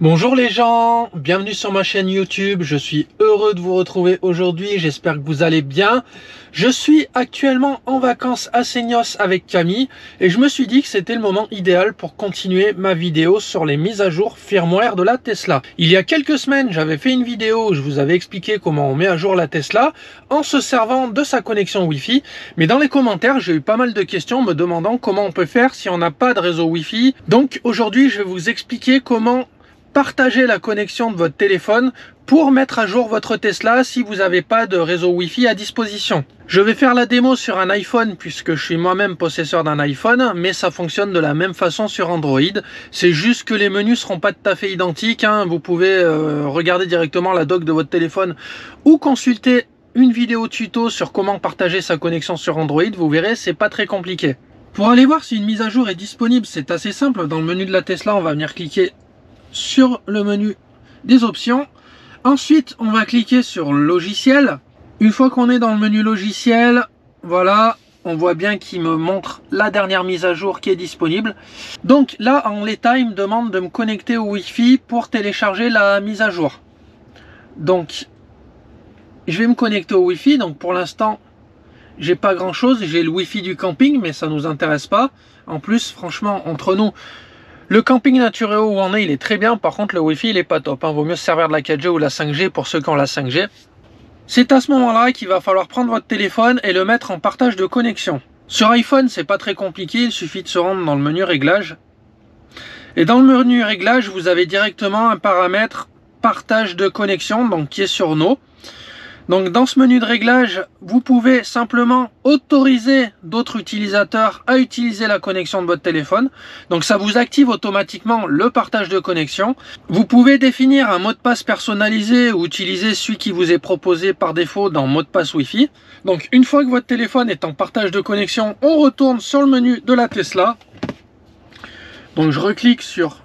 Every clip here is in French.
Bonjour les gens, bienvenue sur ma chaîne YouTube, je suis heureux de vous retrouver aujourd'hui, j'espère que vous allez bien. Je suis actuellement en vacances à Seignos avec Camille et je me suis dit que c'était le moment idéal pour continuer ma vidéo sur les mises à jour firmware de la Tesla. Il y a quelques semaines, j'avais fait une vidéo où je vous avais expliqué comment on met à jour la Tesla en se servant de sa connexion Wi-Fi, mais dans les commentaires, j'ai eu pas mal de questions me demandant comment on peut faire si on n'a pas de réseau Wi-Fi. Donc aujourd'hui, je vais vous expliquer comment partagez la connexion de votre téléphone pour mettre à jour votre Tesla si vous n'avez pas de réseau Wi-Fi à disposition. Je vais faire la démo sur un iPhone puisque je suis moi-même possesseur d'un iPhone, mais ça fonctionne de la même façon sur Android. C'est juste que les menus seront pas tout à fait identiques, hein. Vous pouvez regarder directement la doc de votre téléphone ou consulter une vidéo tuto sur comment partager sa connexion sur Android. Vous verrez, c'est pas très compliqué. Pour aller voir si une mise à jour est disponible, c'est assez simple. Dans le menu de la Tesla, on va venir cliquer sur le menu des options. Ensuite, on va cliquer sur logiciel. Une fois qu'on est dans le menu logiciel, voilà, on voit bien qu'il me montre la dernière mise à jour qui est disponible. Donc là, en l'état, il me demande de me connecter au Wi-Fi pour télécharger la mise à jour. Donc, je vais me connecter au Wi-Fi. Donc pour l'instant, j'ai pas grand chose. J'ai le Wi-Fi du camping, mais ça nous intéresse pas. En plus, franchement, entre nous, le camping Natureo où on est, il est très bien. Par contre, le Wi-Fi, il est pas top, hein. Vaut mieux se servir de la 4G ou la 5G pour ceux qui ont la 5G. C'est à ce moment-là qu'il va falloir prendre votre téléphone et le mettre en partage de connexion. Sur iPhone, c'est pas très compliqué. Il suffit de se rendre dans le menu réglages. Et dans le menu réglages, vous avez directement un paramètre partage de connexion, donc qui est sur No. Donc dans ce menu de réglage, vous pouvez simplement autoriser d'autres utilisateurs à utiliser la connexion de votre téléphone. Donc ça vous active automatiquement le partage de connexion. Vous pouvez définir un mot de passe personnalisé ou utiliser celui qui vous est proposé par défaut dans mot de passe Wi-Fi. Donc une fois que votre téléphone est en partage de connexion, on retourne sur le menu de la Tesla. Donc je reclique sur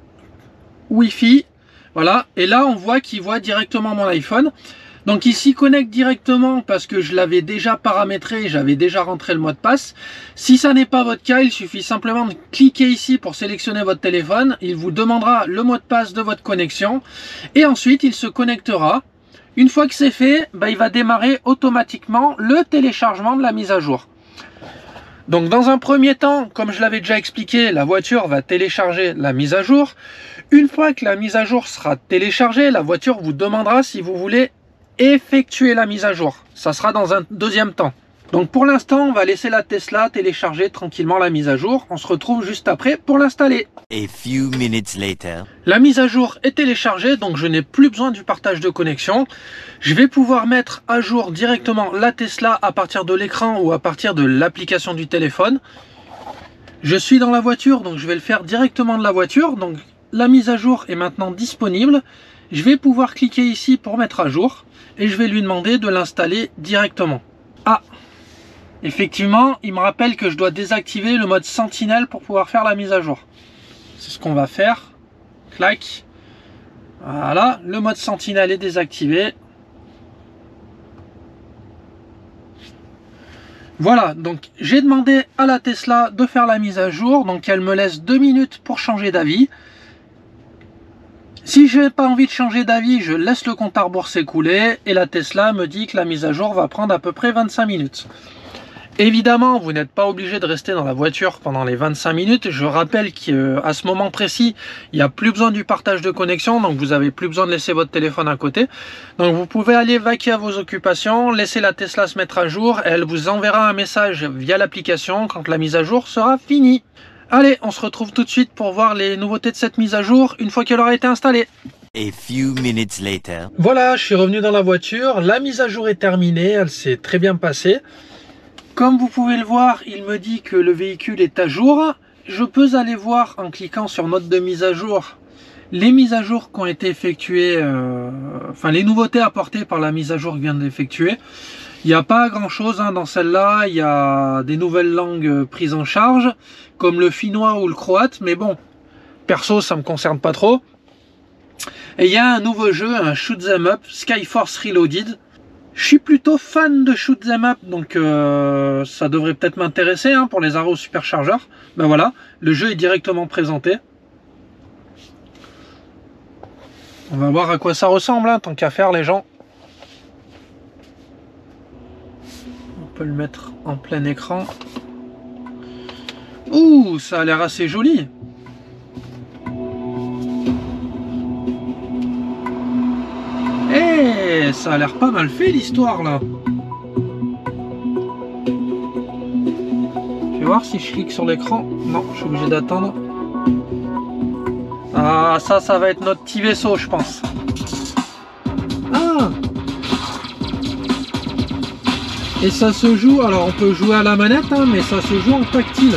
Wi-Fi. Voilà, et là on voit qu'il voit directement mon iPhone. Donc il s'y connecte directement parce que je l'avais déjà paramétré, j'avais déjà rentré le mot de passe. Si ça n'est pas votre cas, il suffit simplement de cliquer ici pour sélectionner votre téléphone. Il vous demandera le mot de passe de votre connexion et ensuite il se connectera. Une fois que c'est fait, il va démarrer automatiquement le téléchargement de la mise à jour. Donc dans un premier temps, comme je l'avais déjà expliqué, la voiture va télécharger la mise à jour. Une fois que la mise à jour sera téléchargée, la voiture vous demandera si vous voulez effectuer la mise à jour. Ça sera dans un deuxième temps. Donc pour l'instant, on va laisser la Tesla télécharger tranquillement la mise à jour. On se retrouve juste après pour l'installer. A few minutes later. La mise à jour est téléchargée, donc je n'ai plus besoin du partage de connexion. Je vais pouvoir mettre à jour directement la Tesla à partir de l'écran ou à partir de l'application du téléphone. Je suis dans la voiture, donc je vais le faire directement de la voiture. Donc la mise à jour est maintenant disponible. Je vais pouvoir cliquer ici pour mettre à jour et je vais lui demander de l'installer directement. Ah, effectivement, il me rappelle que je dois désactiver le mode sentinelle pour pouvoir faire la mise à jour. C'est ce qu'on va faire. Clac. Voilà, le mode sentinelle est désactivé. Voilà, donc j'ai demandé à la Tesla de faire la mise à jour, donc elle me laisse 2 minutes pour changer d'avis. Si je n'ai pas envie de changer d'avis, je laisse le compte à rebours s'écouler et la Tesla me dit que la mise à jour va prendre à peu près 25 minutes. Évidemment, vous n'êtes pas obligé de rester dans la voiture pendant les 25 minutes. Je rappelle qu'à ce moment précis, il n'y a plus besoin du partage de connexion, donc vous n'avez plus besoin de laisser votre téléphone à côté. Donc vous pouvez aller vaquer à vos occupations, laisser la Tesla se mettre à jour, et elle vous enverra un message via l'application quand la mise à jour sera finie. Allez, on se retrouve tout de suite pour voir les nouveautés de cette mise à jour une fois qu'elle aura été installée. A few minutes later. Voilà, je suis revenu dans la voiture. La mise à jour est terminée, elle s'est très bien passée. Comme vous pouvez le voir, il me dit que le véhicule est à jour. Je peux aller voir en cliquant sur note de mise à jour les mises à jour qui ont été effectuées, enfin les nouveautés apportées par la mise à jour que vient d'effectuer. Il n'y a pas grand chose dans celle-là, il y a des nouvelles langues prises en charge, comme le finnois ou le croate, mais bon, perso ça me concerne pas trop. Et il y a un nouveau jeu, un Shoot 'em Up, Skyforce Reloaded. Je suis plutôt fan de Shoot 'em Up, donc ça devrait peut-être m'intéresser pour les arrows superchargeurs. Ben voilà, le jeu est directement présenté. On va voir à quoi ça ressemble, hein, tant qu'à faire les gens. On peut le mettre en plein écran. Ouh, ça a l'air assez joli. Eh, ça a l'air pas mal fait l'histoire là. Je vais voir si je clique sur l'écran. Non, je suis obligé d'attendre. Ah, ça va être notre petit vaisseau, je pense. Ah! Et ça se joue, alors on peut jouer à la manette, hein, mais ça se joue en tactile.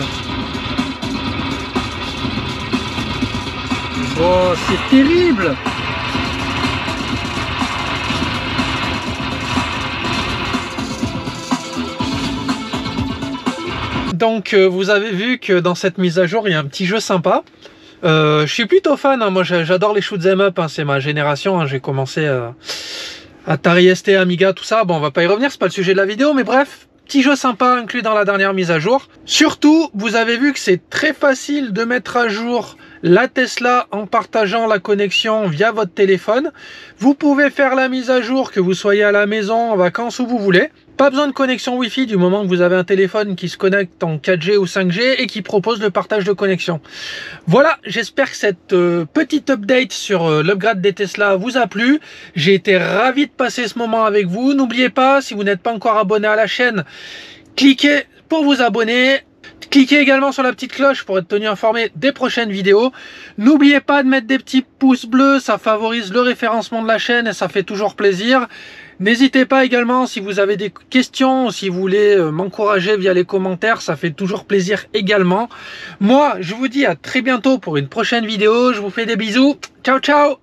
Oh, c'est terrible! Donc vous avez vu que dans cette mise à jour il y a un petit jeu sympa. Je suis plutôt fan, hein. Moi j'adore les shoot'em up, hein. C'est ma génération, hein. J'ai commencé Atari ST, Amiga, tout ça. Bon, on va pas y revenir, c'est pas le sujet de la vidéo, mais bref, petit jeu sympa inclus dans la dernière mise à jour. Surtout, vous avez vu que c'est très facile de mettre à jour la Tesla en partageant la connexion via votre téléphone. Vous pouvez faire la mise à jour que vous soyez à la maison, en vacances, où vous voulez. Pas besoin de connexion Wi-Fi du moment que vous avez un téléphone qui se connecte en 4G ou 5G et qui propose le partage de connexion. Voilà, j'espère que cette petite update sur l'upgrade des Tesla vous a plu. J'ai été ravi de passer ce moment avec vous. N'oubliez pas, si vous n'êtes pas encore abonné à la chaîne, cliquez pour vous abonner. Cliquez également sur la petite cloche pour être tenu informé des prochaines vidéos. N'oubliez pas de mettre des petits pouces bleus, ça favorise le référencement de la chaîne et ça fait toujours plaisir. N'hésitez pas également si vous avez des questions, si vous voulez m'encourager via les commentaires, ça fait toujours plaisir également. Moi, je vous dis à très bientôt pour une prochaine vidéo. Je vous fais des bisous. Ciao, ciao!